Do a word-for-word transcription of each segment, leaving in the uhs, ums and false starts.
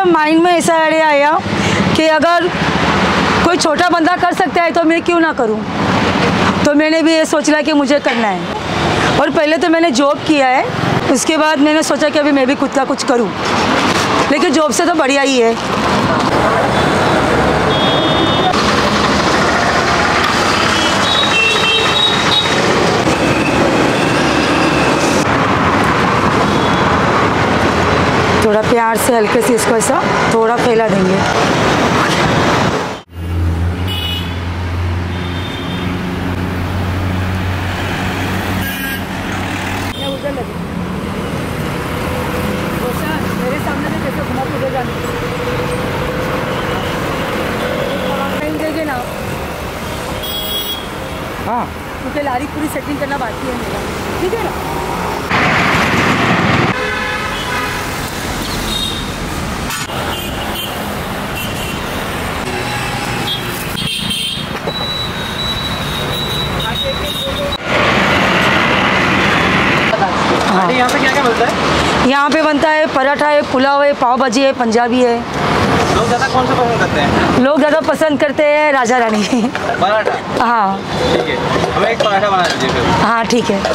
Mind में ऐसा idea आया कि अगर कोई छोटा बंदा कर सकता है तो मैं क्यों ना करूं। तो मैंने भी ये सोच लिया कि मुझे करना है। और पहले तो मैंने जॉब किया है, उसके बाद मैंने सोचा कि अभी मैं भी खुद का कुछ करूं, लेकिन जॉब से तो बढ़िया ही है। थोड़ा प्यार से हल्के से इसको ऐसा थोड़ा फैला देंगे। मेरे सामने से कैसे घुमा उधर जाने देंगे ना। हाँ, क्योंकि लारी पूरी सेटिंग करना बाकी है मेरा, ठीक है ना। हाँ। यहाँ पे क्या क्या बनता है? यहाँ पे बनता है पराठा है, पुलाव है, पाव भाजी है, पंजाबी है। लोग ज़्यादा कौन सा पसंद करते हैं? लोग ज़्यादा पसंद करते हैं राजा रानी पराठा। हाँ ठीक है, हमें एक पराठा बना दीजिए फिर। हाँ ठीक है।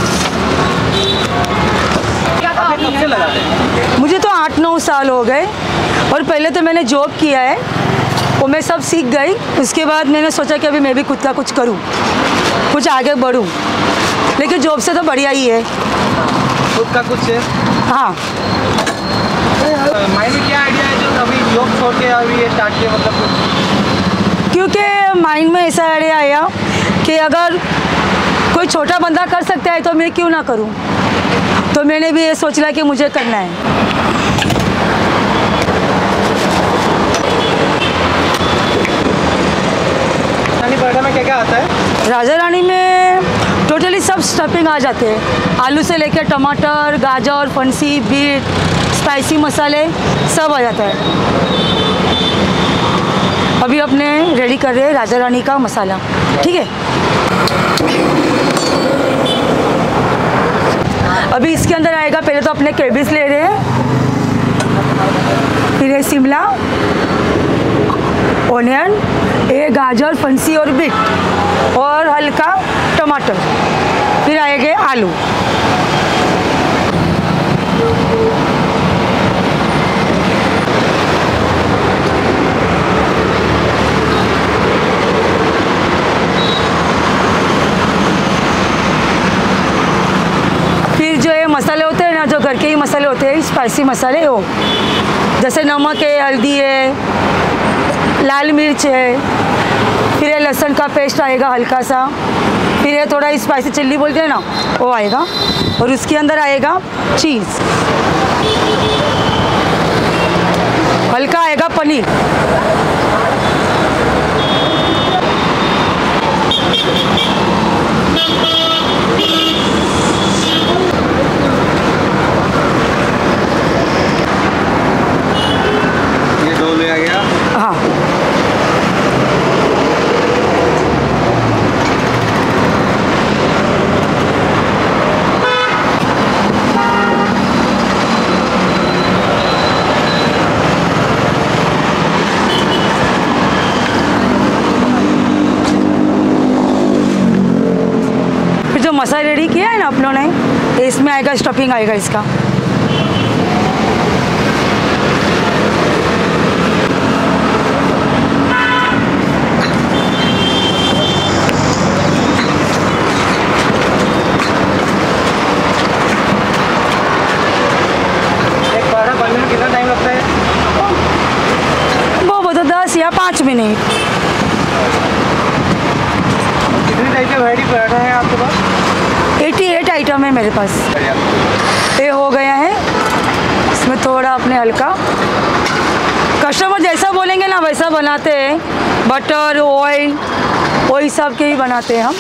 आप कब से लगाते हैं? मुझे तो आठ नौ साल हो गए, और पहले तो मैंने जॉब किया है, वो मैं सब सीख गई। उसके बाद मैंने सोचा कि अभी मैं भी खुद का कुछ करूं, कुछ आगे बढ़ूं, लेकिन जॉब से तो बढ़िया ही है। खुद का कुछ है? हाँ। माइंड में क्या आइडिया है जो अभी जॉब छोड़ के अभी ये स्टार्ट किया, मतलब कुछ? क्योंकि माइंड में ऐसा आइडिया आया कि अगर कोई छोटा बंदा कर सकता है तो मैं क्यों ना करूं। तो मैंने भी ये सोच लिया कि मुझे करना है। रानी पराठा में क्या क्या आता है? राजा रानी में टोटली सब स्टफिंग आ जाते हैं, आलू से लेकर टमाटर, गाजर, फंसी, बीट, स्पाइसी मसाले सब आ जाता है। अभी अपने रेडी कर रहे हैं राजा रानी का मसाला, ठीक है। अभी इसके अंदर आएगा, पहले तो अपने कैबेज ले रहे हैं, फिर है शिमला, ऑनियन, ये गाजर, फंसी और बीट, और हल्का टमाटर, फिर आएंगे आलू। फिर जो ये मसाले होते हैं ना, जो घर के ही मसाले होते हैं, स्पाइसी मसाले, वो जैसे नमक है, हल्दी है, लाल मिर्च है, फिर ये लहसुन का पेस्ट आएगा हल्का सा, फिर ये थोड़ा स्पाइसी चिल्ली बोलते हैं ना, वो आएगा, और उसके अंदर आएगा चीज़, हल्का आएगा पनीर, ये डो ले आ गया। हाँ। जो मसाला रेडी किया है ना अपनों ने, इसमें आएगा स्टफिंग आएगा इसका। एक पराठा बनने में कितना टाइम लगता है? वो वो तो दस या पाँच मिनट। कितनी टाइप के वैरायटी पराठा है आपके पास? अट्ठासी आइटम है मेरे पास। ये हो गया है, इसमें थोड़ा अपने हल्का, कस्टमर जैसा बोलेंगे ना वैसा बनाते हैं, बटर, ऑयल, वो हिसाब के ही बनाते हैं हम।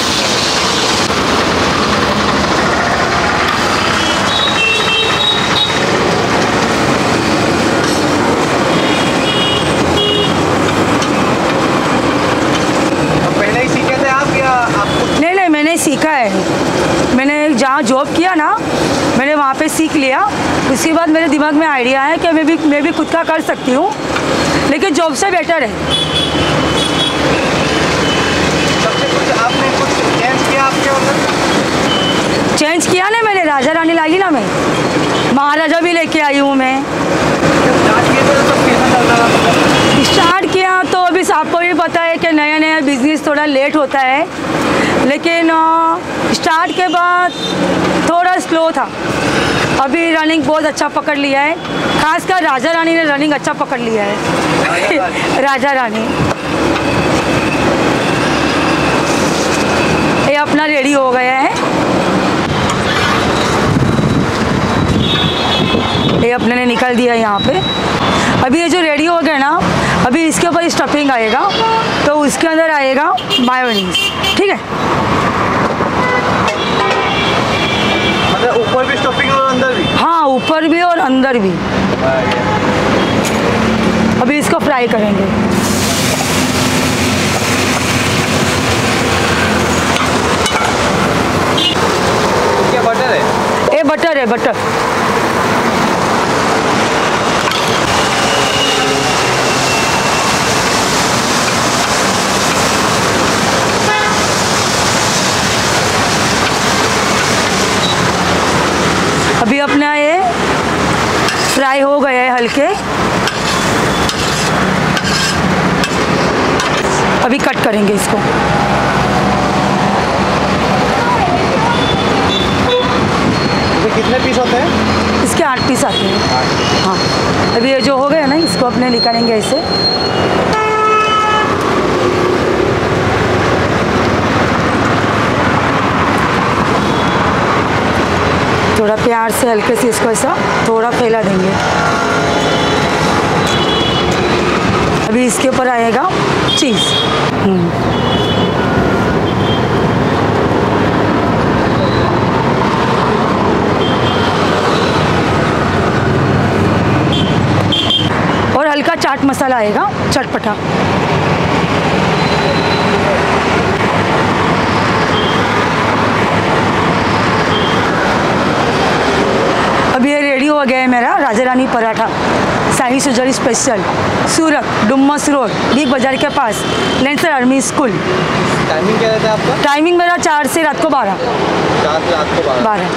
पहले ही सीखे थे आप या आपको? नहीं नहीं, मैंने सीखा है। मैंने जहाँ जॉब किया ना, मैंने वहाँ पे सीख लिया। उसके बाद मेरे दिमाग में आइडिया है कि मैं भी मैं भी खुद का कर सकती हूँ, लेकिन जॉब से बेटर है। सबसे कुछ आपने कुछ चेंज किया आपके अंदर? चेंज किया ना मैंने, राजा रानी लाई ना मैं, महाराजा भी लेके आई हूँ मैं। स्टार्ट किया तो अभी आपको भी पता है कि नया नया बिजनेस थोड़ा लेट होता है, लेकिन स्टार्ट के बाद थोड़ा स्लो था। अभी रनिंग बहुत अच्छा पकड़ लिया है, खासकर राजा रानी ने रनिंग अच्छा पकड़ लिया है। राजा रानी ये अपना रेडी हो गया है, ये अपने ने निकाल दिया यहाँ पे। अभी ये जो रेडी हो गया ना, अभी इसके ऊपर स्टफिंग आएगा, तो उसके अंदर आएगा मायोनीज, ठीक है। मतलब ऊपर भी स्टफिंग और अंदर भी? हाँ, ऊपर भी और अंदर भी। अभी इसको फ्राई करेंगे। क्या बटर है? ये बटर है, बटर। अभी अपना ये फ्राई हो गया है हल्के, अभी कट करेंगे इसको। तो कितने पीस होते हैं? इसके आठ पीस आते हैं। हाँ, अभी ये जो हो गया ना, इसको अपने निकालेंगे ऐसे। थोड़ा प्यार से हल्के से इसको ऐसा थोड़ा फैला देंगे। अभी इसके ऊपर आएगा चीज़। और हल्का चाट मसाला आएगा, चटपटा। अभी ये रेडी हो गया है मेरा राजा रानी पराठा, शाही सुजरी special, Surat Dumas road, Big Bazaar के पास, लेंसर आर्मी स्कूल। टाइमिंग क्या रहता है आपका? टाइमिंग मेरा चार से रात को बारह। चार से रात को बारह। बारह।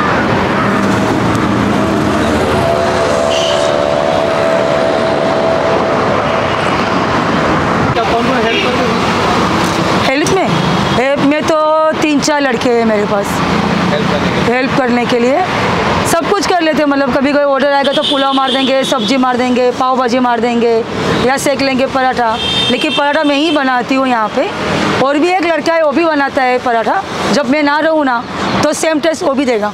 कौन कौन हेल्प करते हैं? हेल्प में हेल्प में तो तीन चार लड़के हैं मेरे पास हेल्प करने के लिए। हेल्प करने के लिए सब कुछ कर लेते हैं। मतलब कभी कोई ऑर्डर आएगा तो पुलाव मार देंगे, सब्जी मार देंगे, पाव भाजी मार देंगे, या सेक लेंगे पराठा। लेकिन पराठा मैं ही बनाती हूँ यहाँ पे, और भी एक लड़का है वो भी बनाता है पराठा। जब मैं ना रहूँ ना तो सेम टेस्ट वो भी देगा।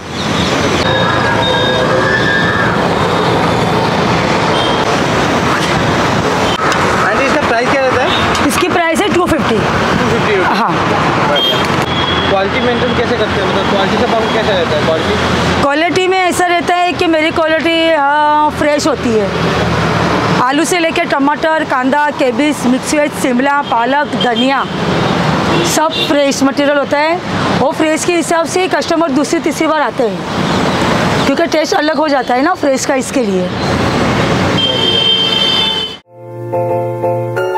आंटी इसका प्राइस क्या रहता है? इसकी प्राइस है टू फिफ्टी। Two fifty. हाँ। क्वालिटी मेंटेन कैसे करते हैं? मतलब क्वालिटी से पाउंड कैसा रहता है? क्वालिटी क्वालिटी में ऐसा रहता है कि मेरी क्वालिटी फ्रेश होती है। आलू से लेकर टमाटर, कांदा, केबिस, मिक्स वेज, शिमला, पालक, धनिया, सब फ्रेश मटेरियल होता है। वो फ्रेश के हिसाब से कस्टमर दूसरी तीसरी बार आते हैं, क्योंकि टेस्ट अलग हो जाता है ना फ्रेश का, इसके लिए।